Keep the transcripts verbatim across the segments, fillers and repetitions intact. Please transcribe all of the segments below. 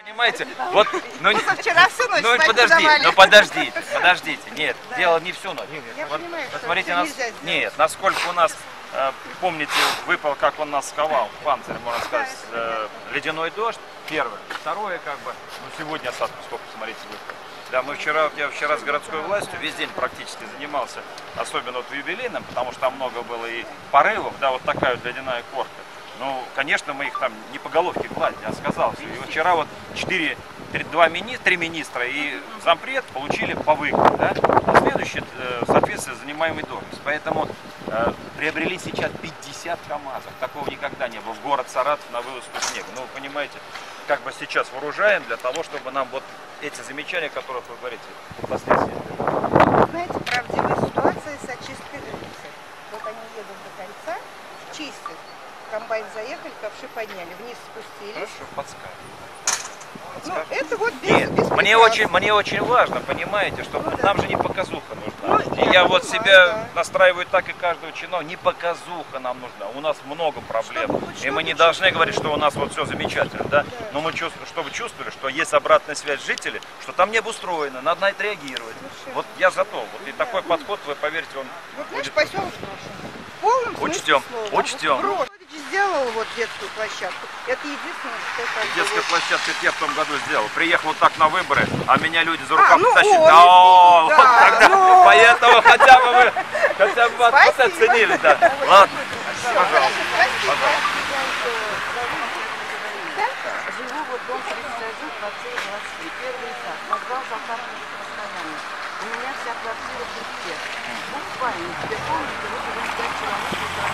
Понимаете, вот, ну, ну вчера всю ночь ну подожди, ну подождите, подождите, нет, да. Дело не всю ночь. Я вот, понимаю, посмотрите, нас, нет, насколько у нас, э, помните, выпал, как он нас сковал, панцирь, можно сказать, э, ледяной дождь, первое, второе, как бы, ну сегодня осадку сколько, смотрите, выпал. Да, мы вчера, я вчера с городской властью весь день практически занимался, особенно вот в юбилейном, потому что там много было и порывов, да, вот такая вот ледяная корка. Ну, конечно, мы их там не по головке гладили, я сказал. И вот вчера вот четыре, два министра, три министра и зампред получили по выгоду, да? А следующий, соответственно, занимаемый должность. Поэтому э, приобрели сейчас пятьдесят КАМАЗов. Такого никогда не было. В город Саратов на вывозку снега. Ну, вы понимаете, как бы сейчас вооружаем для того, чтобы нам вот эти замечания, о которых вы говорите, последствия. Знаете, правдивая ситуация с очисткой улицы. Вот они едут до кольца, чистят. Комбайн заехали, ковши подняли, вниз спустились. Хорошо, подскажем. Ну, это вот без, Нет, без мне очень, мне очень важно, понимаете, что ну, нам да. же не показуха нужна. Ну, и я, я вот понимаю, себя да. настраиваю так и каждого чиновника. Не показуха нам нужна. У нас много проблем. Чтобы, и мы не должны говорить, что у нас вот все замечательно, да? да. Но мы чувствуем, чтобы чувствовали, что есть обратная связь жителей, что там не обустроено, надо на это реагировать. Хорошо. Вот я за то. Вот и да. такой подход, вы поверьте, он вот, будет... Знаешь, поселок брошен. Учтем, учтем. Сделал вот детскую площадку. Это единственное, что это... Детская площадка я в том году сделал. Приехал вот так на выборы, а меня люди за рукав а, ну, тащили. О, О, да, вот тогда, ну... Поэтому хотя бы вы, хотя бы вот это оценили, да. Ладно, пожалуйста. Пожалуйста. Живу вот дом тридцать один, квартира двадцать три. Первый этаж. Назвал закапывать постоянно. У меня вся квартира в крипте. Буквально. Теперь помните, вы живете пять человек,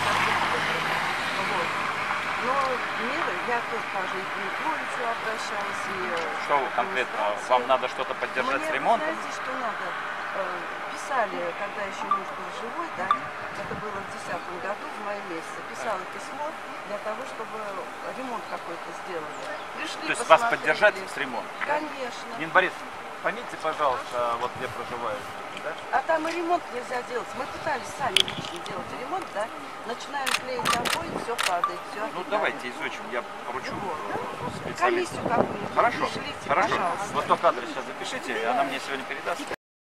вот. Но меры, я тоже даже и к Митровичу обращалась. И, что вы конкретно? Вам надо что-то поддержать мне, с ремонтом? Знаете, что надо? Писали, когда еще муж был живой, да, это было в десятом году, в мае месяце, писала письмо для того, чтобы ремонт какой-то сделали. Пришли, то есть вас поддержать с ремонтом? Конечно. Нина Борисовна, помните, пожалуйста, вот где проживаете, да? А там и ремонт нельзя делать. Мы пытались сами лично делать ремонт, да, начинаем клеить обои, все падает, все. Ну давайте изучим, я поручу вот. специалисту. Комиссию какую-нибудь. Хорошо, Пришлите, хорошо. пожалуйста. Вот только адрес сейчас запишите, она мне сегодня передаст.